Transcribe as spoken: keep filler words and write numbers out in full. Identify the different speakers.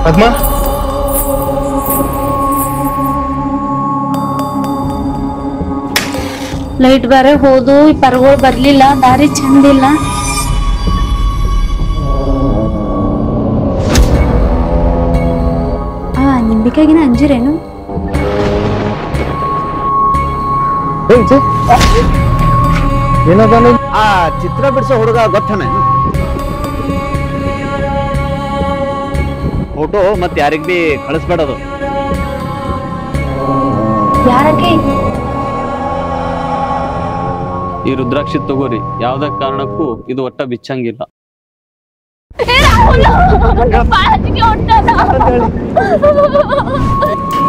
Speaker 1: ಪದ್ಮ
Speaker 2: light ಬೇರೆ ಹೋದು ಈ ಪರ್ಗಳು ಬರ್ಲಿಲ್ಲ ದಾರಿ ಚಂದಿಲ್ಲ ಆ ನಿಂಬಿಕಾಗಿನ ಅಂಜಿರೇನು
Speaker 1: ಏನದ
Speaker 3: ಆ ಚಿತ್ರ ಬಿಡಿಸೋ ಹುಡುಗ ಗೊತ್ತನ ಫೋಟೋ ಮತ್ ಯಾರಿಗ್ ಬಿ ಕಳಿಸ್ಬೇಡದು
Speaker 2: ಯಾರಕ್ಕೆ
Speaker 4: ಈ ರುದ್ರಾಕ್ಷಿ ತಗೋರಿ ಯಾವ್ದ ಕಾರಣಕ್ಕೂ ಇದು ಒಟ್ಟ ಬಿಚ್ಚಂಗಿಲ್ಲ
Speaker 2: ಬಾಳಜಿಗೆ ಹೊಂಟದ